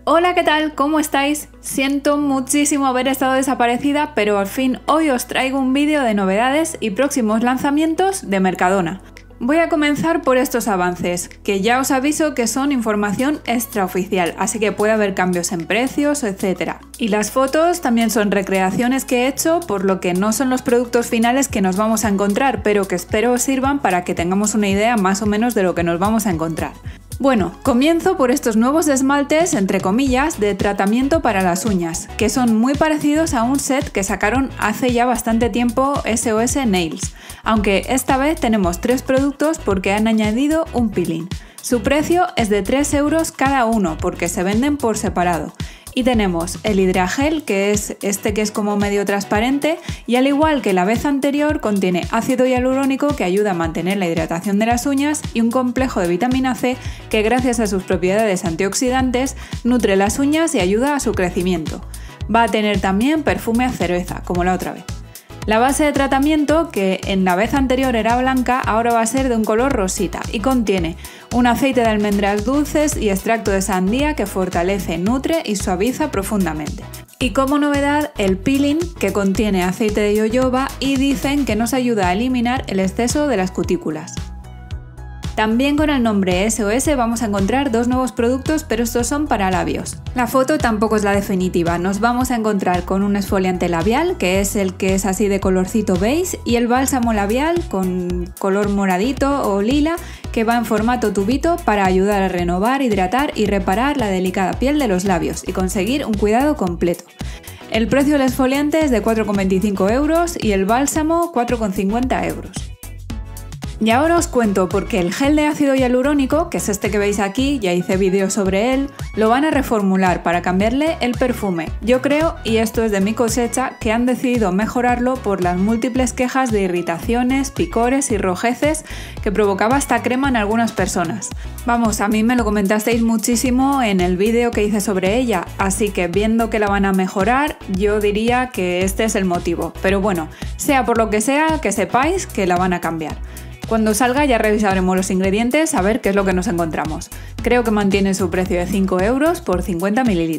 Hola, ¿qué tal? ¿Cómo estáis? Siento muchísimo haber estado desaparecida, pero al fin hoy os traigo un vídeo de novedades y próximos lanzamientos de Mercadona. Voy a comenzar por estos avances, que ya os aviso que son información extraoficial, así que puede haber cambios en precios, etc. Y las fotos también son recreaciones que he hecho, por lo que no son los productos finales que nos vamos a encontrar, pero que espero os sirvan para que tengamos una idea más o menos de lo que nos vamos a encontrar. Bueno, comienzo por estos nuevos esmaltes, entre comillas, de tratamiento para las uñas, que son muy parecidos a un set que sacaron hace ya bastante tiempo SOS Nails, aunque esta vez tenemos 3 productos porque han añadido un peeling. Su precio es de 3 € cada uno porque se venden por separado. Y tenemos el hidragel, que es este que es como medio transparente y al igual que la vez anterior contiene ácido hialurónico que ayuda a mantener la hidratación de las uñas y un complejo de vitamina C que gracias a sus propiedades antioxidantes nutre las uñas y ayuda a su crecimiento. Va a tener también perfume a cereza, como la otra vez. La base de tratamiento, que en la vez anterior era blanca, ahora va a ser de un color rosita y contiene un aceite de almendras dulces y extracto de sandía que fortalece, nutre y suaviza profundamente. Y como novedad, el peeling, que contiene aceite de jojoba y dicen que nos ayuda a eliminar el exceso de las cutículas. También con el nombre SOS vamos a encontrar 2 nuevos productos, pero estos son para labios. La foto tampoco es la definitiva, nos vamos a encontrar con un exfoliante labial, que es el que es así de colorcito beige, y el bálsamo labial con color moradito o lila, que va en formato tubito para ayudar a renovar, hidratar y reparar la delicada piel de los labios y conseguir un cuidado completo. El precio del exfoliante es de 4,25 € y el bálsamo 4,50 €. Y ahora os cuento porque el gel de ácido hialurónico, que es este que veis aquí, ya hice vídeo sobre él, lo van a reformular para cambiarle el perfume. Yo creo, y esto es de mi cosecha, que han decidido mejorarlo por las múltiples quejas de irritaciones, picores y rojeces que provocaba esta crema en algunas personas. Vamos, a mí me lo comentasteis muchísimo en el vídeo que hice sobre ella, así que viendo que la van a mejorar, yo diría que este es el motivo. Pero bueno, sea por lo que sea, que sepáis que la van a cambiar. Cuando salga ya revisaremos los ingredientes a ver qué es lo que nos encontramos. Creo que mantiene su precio de 5 € por 50 ml.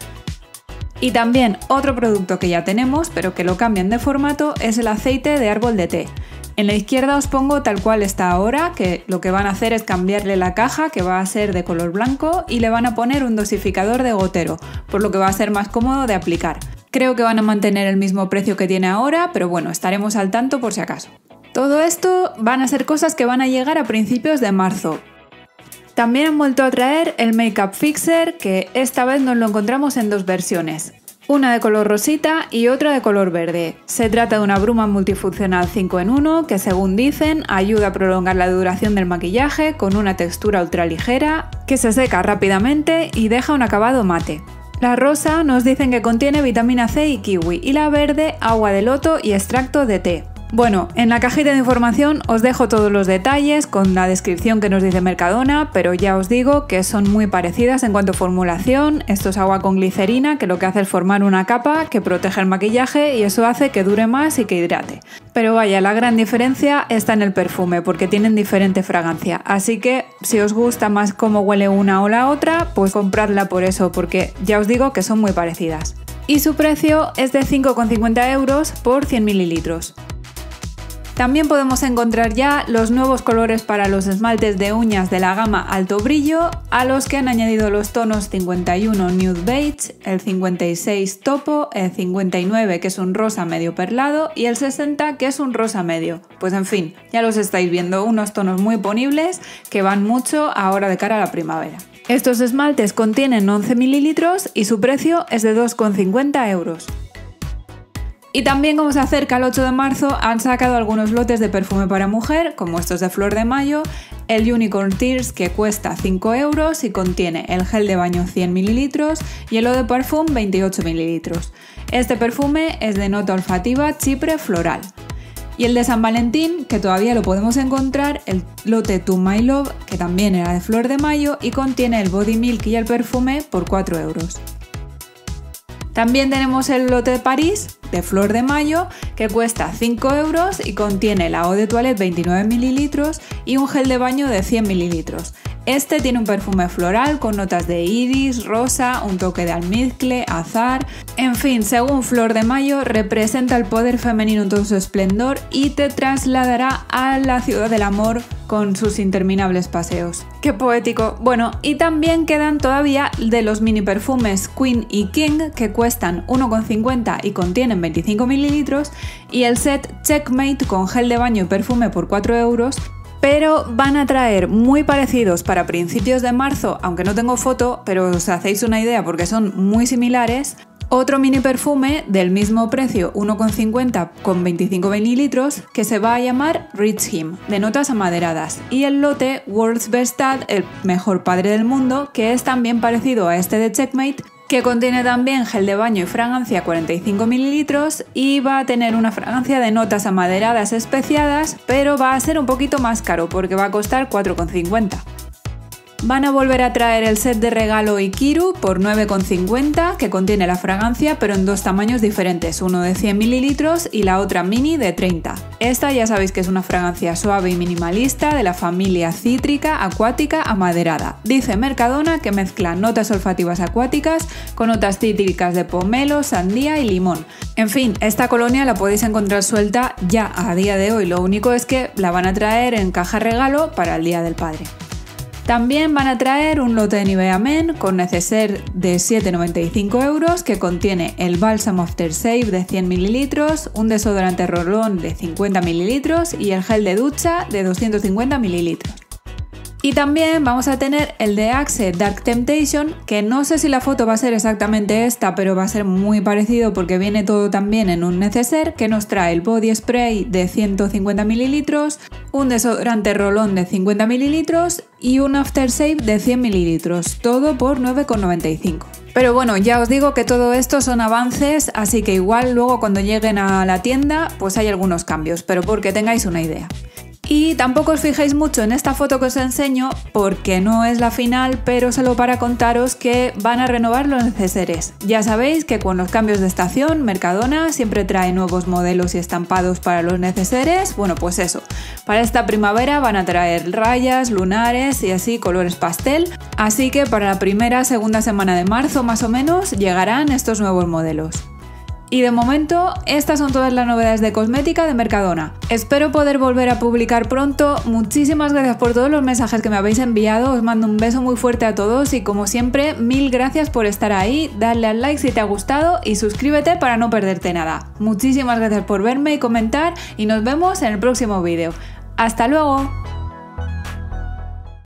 Y también otro producto que ya tenemos, pero que lo cambian de formato, es el aceite de árbol de té. En la izquierda os pongo tal cual está ahora, que lo que van a hacer es cambiarle la caja, que va a ser de color blanco, y le van a poner un dosificador de gotero, por lo que va a ser más cómodo de aplicar. Creo que van a mantener el mismo precio que tiene ahora, pero bueno, estaremos al tanto por si acaso. Todo esto van a ser cosas que van a llegar a principios de marzo. También han vuelto a traer el Makeup Fixer, que esta vez nos lo encontramos en 2 versiones. Una de color rosita y otra de color verde. Se trata de una bruma multifuncional 5 en 1 que, según dicen, ayuda a prolongar la duración del maquillaje con una textura ultra ligera, que se seca rápidamente y deja un acabado mate. La rosa nos dicen que contiene vitamina C y kiwi, y la verde agua de loto y extracto de té. Bueno, en la cajita de información os dejo todos los detalles con la descripción que nos dice Mercadona, pero ya os digo que son muy parecidas en cuanto a formulación. Esto es agua con glicerina, que lo que hace es formar una capa que protege el maquillaje y eso hace que dure más y que hidrate. Pero vaya, la gran diferencia está en el perfume, porque tienen diferente fragancia, así que si os gusta más cómo huele una o la otra, pues compradla por eso, porque ya os digo que son muy parecidas. Y su precio es de 5,50 € por 100 ml. También podemos encontrar ya los nuevos colores para los esmaltes de uñas de la gama Alto Brillo, a los que han añadido los tonos 51 Nude Beige, el 56 Topo, el 59 que es un rosa medio perlado y el 60 que es un rosa medio. Pues en fin, ya los estáis viendo, unos tonos muy ponibles que van mucho ahora de cara a la primavera. Estos esmaltes contienen 11 ml y su precio es de 2,50 €. Y también, como se acerca el 8 de marzo, han sacado algunos lotes de perfume para mujer, como estos de Flor de Mayo, el Unicorn Tears, que cuesta 5 € y contiene el gel de baño 100 ml y el eau de parfum 28 ml. Este perfume es de nota olfativa chipre floral. Y el de San Valentín, que todavía lo podemos encontrar, el lote To My Love, que también era de Flor de Mayo y contiene el body milk y el perfume por 4 €. También tenemos el lote de París, de Flor de Mayo, que cuesta 5 € y contiene la eau de toilette 29 ml y un gel de baño de 100 ml. Este tiene un perfume floral con notas de iris, rosa, un toque de almizcle, azahar, en fin, según Flor de Mayo, representa el poder femenino en todo su esplendor y te trasladará a la ciudad del amor con sus interminables paseos. ¡Qué poético! Bueno, y también quedan todavía de los mini perfumes Queen y King, que cuestan 1,50 y contienen 25 ml, y el set Checkmate con gel de baño y perfume por 4 euros, pero van a traer muy parecidos para principios de marzo, aunque no tengo foto, pero os hacéis una idea porque son muy similares. Otro mini perfume del mismo precio, 1,50 con 25 ml, que se va a llamar Reach Him, de notas amaderadas, y el lote World's Best Dad, el mejor padre del mundo, que es también parecido a este de Checkmate, que contiene también gel de baño y fragancia 45 ml y va a tener una fragancia de notas amaderadas especiadas, pero va a ser un poquito más caro porque va a costar 4,50. Van a volver a traer el set de regalo Ikiru por 9,50, que contiene la fragancia pero en dos tamaños diferentes, uno de 100 ml y la otra mini de 30. Esta ya sabéis que es una fragancia suave y minimalista de la familia cítrica, acuática, amaderada. Dice Mercadona que mezcla notas olfativas acuáticas con notas cítricas de pomelo, sandía y limón. En fin, esta colonia la podéis encontrar suelta ya a día de hoy, lo único es que la van a traer en caja regalo para el Día del Padre. También van a traer un lote de Nivea Men con neceser de 7,95 euros que contiene el bálsamo After Shave de 100 ml, un desodorante rolón de 50 ml y el gel de ducha de 250 ml. Y también vamos a tener el de Axe Dark Temptation, que no sé si la foto va a ser exactamente esta, pero va a ser muy parecido porque viene todo también en un neceser, que nos trae el body spray de 150 ml, un desodorante rolón de 50 ml y un aftershave de 100 ml, todo por 9,95. Pero bueno, ya os digo que todo esto son avances, así que igual luego cuando lleguen a la tienda pues hay algunos cambios, pero porque tengáis una idea. Y tampoco os fijéis mucho en esta foto que os enseño porque no es la final, pero solo para contaros que van a renovar los neceseres. Ya sabéis que con los cambios de estación, Mercadona siempre trae nuevos modelos y estampados para los neceseres. Bueno, pues eso, para esta primavera van a traer rayas, lunares y así colores pastel. Así que para la primera, segunda semana de marzo más o menos llegarán estos nuevos modelos. Y de momento, estas son todas las novedades de cosmética de Mercadona. Espero poder volver a publicar pronto. Muchísimas gracias por todos los mensajes que me habéis enviado. Os mando un beso muy fuerte a todos y como siempre, mil gracias por estar ahí. Dale al like si te ha gustado y suscríbete para no perderte nada. Muchísimas gracias por verme y comentar y nos vemos en el próximo vídeo. ¡Hasta luego!